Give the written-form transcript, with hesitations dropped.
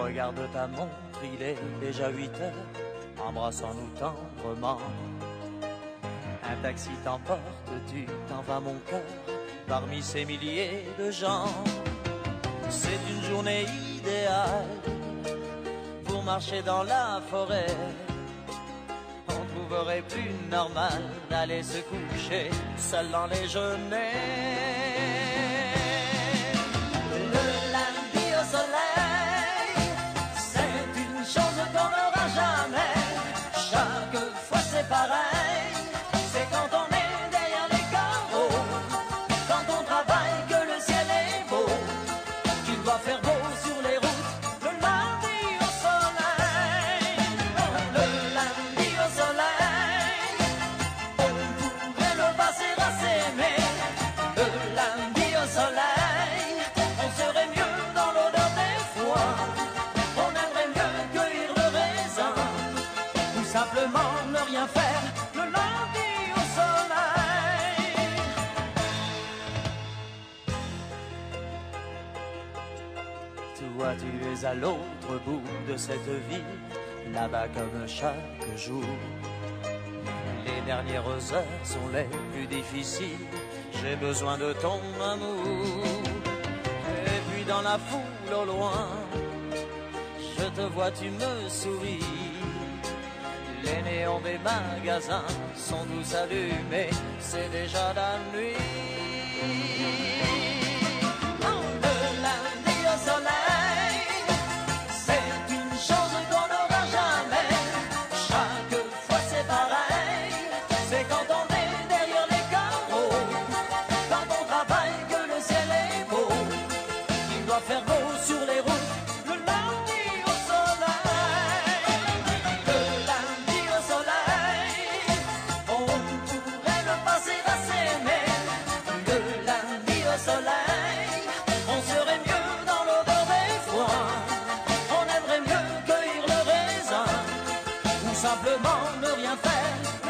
Regarde ta montre, il est déjà 8 heures. Embrassons-nous tendrement. Un taxi t'emporte, tu t'en vas mon cœur, parmi ces milliers de gens. C'est une journée idéale pour marcher dans la forêt. On trouverait plus normal d'aller se coucher seul dans les genêts. Le lundi au soleil, c'est une chose qu'on n'aura jamais. Chaque fois c'est pareil, c'est quand on est derrière les carreaux, quand on travaille que le ciel est beau, qu'il doit faire beau sur les routes. Le lundi au soleil, le lundi au soleil, on pourrait le passer à s'aimer. Le lundi au soleil, on serait mieux dans l'odeur des foins, on aimerait mieux cueillir le raisin, ou simplement ne rien faire. Le lundi au soleil. Toi tu es à l'autre bout de cette ville, là-bas comme chaque jour. Les dernières heures sont les plus difficiles, j'ai besoin de ton amour. Et puis dans la foule au loin, je te vois, tu me souris. Les néons des magasins sont tous allumés, c'est déjà la nuit. Le lundi au soleil, c'est une chose qu'on n'aura jamais. Chaque fois c'est pareil, c'est quand on est derrière les carreaux, quand on travaille que le ciel est beau, qu'il doit faire beau sur les routes. Le lundi au soleil, le lundi au soleil, on pourrait le passer à s'aimer. Le lundi au soleil, on serait mieux dans l'odeur des foins, on aimerait mieux cueillir le raisin, ou simplement ne rien faire.